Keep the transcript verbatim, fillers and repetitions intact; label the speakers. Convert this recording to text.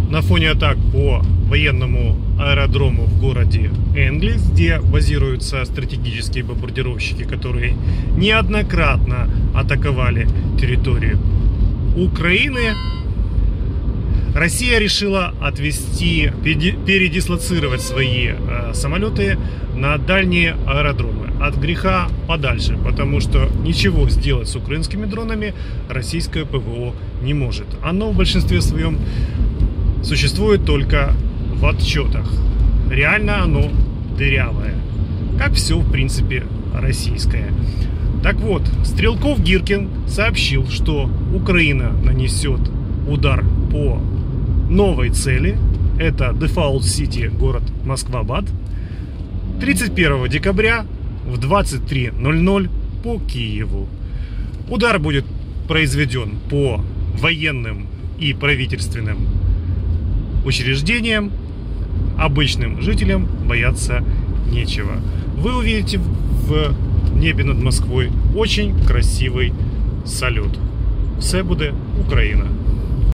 Speaker 1: на фоне атак по военному аэродрому в городе Энглис, где базируются стратегические бомбардировщики, которые неоднократно атаковали территорию Украины, Россия решила отвести, передислоцировать свои э, самолеты на дальние аэродромы. От греха подальше, потому что ничего сделать с украинскими дронами российское ПВО не может. Оно в большинстве своем существует только в отчетах. Реально оно дырявое. Как все, в принципе, российское. Так вот, Стрелков Гиркин сообщил, что Украина нанесет удар по новой цели. Это Дефаулт Сити, город Москва-Бад. тридцать первого декабря в двадцать три ноль ноль по Киеву. Удар будет произведен по военным и правительственным учреждениям. Обычным жителям бояться нечего. Вы увидите в небе над Москвой очень красивый салют. Все буде Україна.